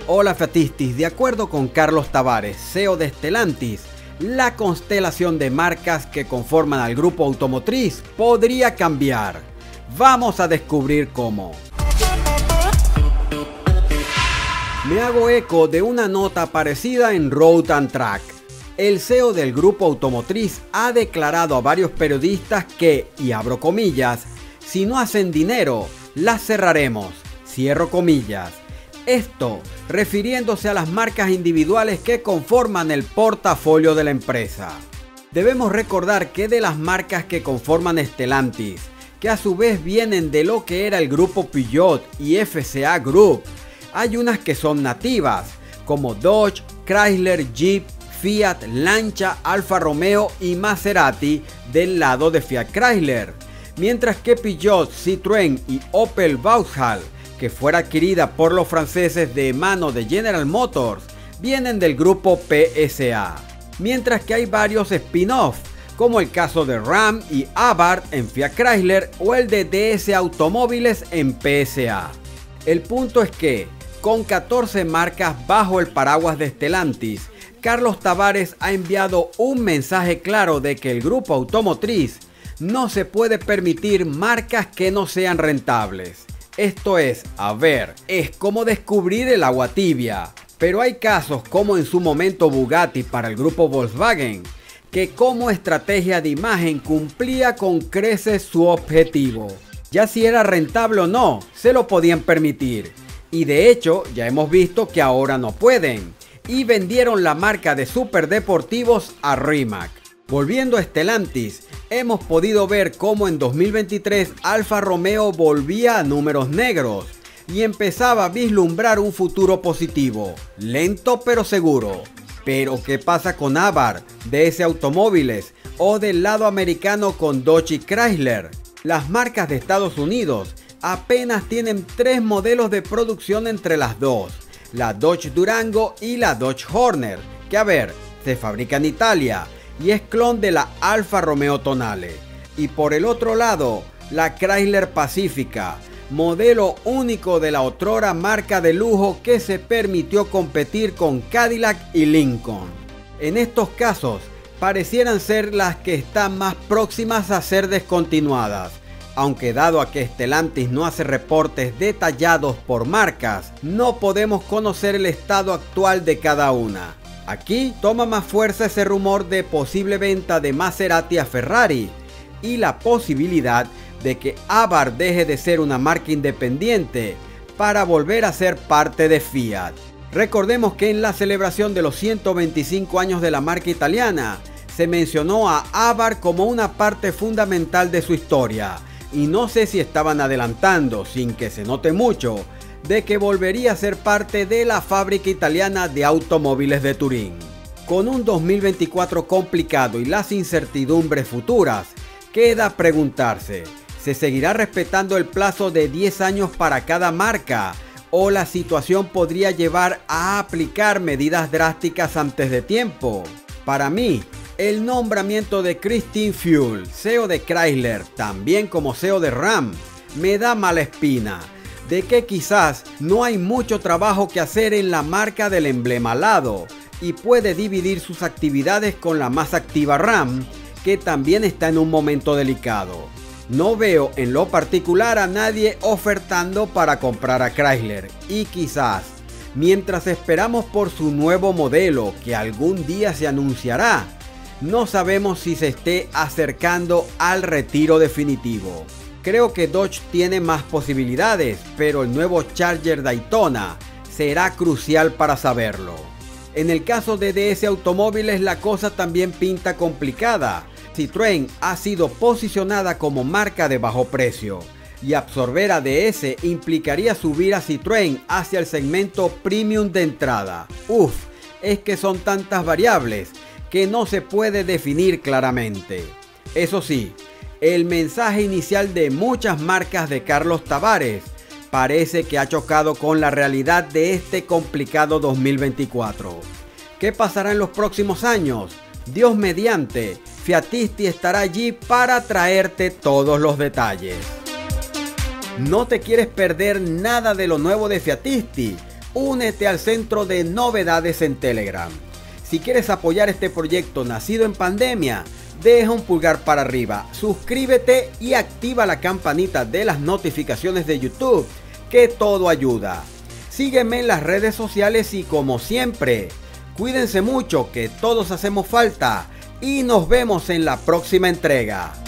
Hola Fiatistis, de acuerdo con Carlos Tavares, CEO de Stellantis, la constelación de marcas que conforman al grupo automotriz podría cambiar. Vamos a descubrir cómo. Me hago eco de una nota aparecida en Road and Track. El CEO del grupo automotriz ha declarado a varios periodistas que, y abro comillas, si no hacen dinero, las cerraremos, cierro comillas. Esto refiriéndose a las marcas individuales que conforman el portafolio de la empresa. Debemos recordar que de las marcas que conforman Stellantis, que a su vez vienen de lo que era el grupo Peugeot y FCA Group, hay unas que son nativas, como Dodge, Chrysler, Jeep, Fiat, Lancia, Alfa Romeo y Maserati del lado de Fiat Chrysler, mientras que Peugeot, Citroën y Opel Vauxhall, que fuera adquirida por los franceses de mano de General Motors, vienen del grupo PSA, mientras que hay varios spin-off, como el caso de Ram y Abarth en Fiat Chrysler o el de DS Automóviles en PSA. El punto es que, con 14 marcas bajo el paraguas de Stellantis, Carlos Tavares ha enviado un mensaje claro de que el grupo automotriz no se puede permitir marcas que no sean rentables. Esto es como descubrir el agua tibia. Pero hay casos como en su momento Bugatti para el grupo Volkswagen, que como estrategia de imagen cumplía con creces su objetivo. Ya si era rentable o no, se lo podían permitir. Y de hecho, ya hemos visto que ahora no pueden. Y vendieron la marca de superdeportivos a Rimac. Volviendo a Stellantis, hemos podido ver cómo en 2023 Alfa Romeo volvía a números negros y empezaba a vislumbrar un futuro positivo, lento pero seguro. Pero ¿qué pasa con Abarth, DS Automóviles o del lado americano con Dodge y Chrysler? Las marcas de Estados Unidos apenas tienen 3 modelos de producción entre las dos, la Dodge Durango y la Dodge Hornet, que se fabrica en Italia y es clon de la Alfa Romeo Tonale. Y por el otro lado, la Chrysler Pacifica, modelo único de la otrora marca de lujo que se permitió competir con Cadillac y Lincoln. En estos casos, parecieran ser las que están más próximas a ser descontinuadas, aunque dado a que Stellantis no hace reportes detallados por marcas, no podemos conocer el estado actual de cada una. Aquí toma más fuerza ese rumor de posible venta de Maserati a Ferrari y la posibilidad de que Abarth deje de ser una marca independiente para volver a ser parte de Fiat. Recordemos que en la celebración de los 125 años de la marca italiana se mencionó a Abarth como una parte fundamental de su historia y no sé si estaban adelantando, sin que se note mucho, de que volvería a ser parte de la fábrica italiana de automóviles de Turín. Con un 2024 complicado y las incertidumbres futuras, queda preguntarse, ¿se seguirá respetando el plazo de 10 años para cada marca? ¿O la situación podría llevar a aplicar medidas drásticas antes de tiempo? Para mí, el nombramiento de Christine Fuhl, CEO de Chrysler, también como CEO de Ram, me da mala espina de que quizás no hay mucho trabajo que hacer en la marca del emblema alado y puede dividir sus actividades con la más activa Ram, que también está en un momento delicado. No veo en lo particular a nadie ofertando para comprar a Chrysler y quizás, mientras esperamos por su nuevo modelo que algún día se anunciará, no sabemos si se esté acercando al retiro definitivo. Creo que Dodge tiene más posibilidades, pero el nuevo Charger Daytona será crucial para saberlo. En el caso de DS Automóviles la cosa también pinta complicada. Citroën ha sido posicionada como marca de bajo precio y absorber a DS implicaría subir a Citroën hacia el segmento premium de entrada. Es que son tantas variables que no se puede definir claramente. Eso sí, el mensaje inicial de muchas marcas de Carlos Tavares parece que ha chocado con la realidad de este complicado 2024. ¿Qué pasará en los próximos años? Dios mediante, Fiatisti estará allí para traerte todos los detalles. ¿No te quieres perder nada de lo nuevo de Fiatisti? únete al centro de novedades en Telegram. Si quieres apoyar este proyecto nacido en pandemia, deja un pulgar para arriba, suscríbete y activa la campanita de las notificaciones de YouTube, que todo ayuda. Sígueme en las redes sociales y, como siempre, cuídense mucho, que todos hacemos falta, y nos vemos en la próxima entrega.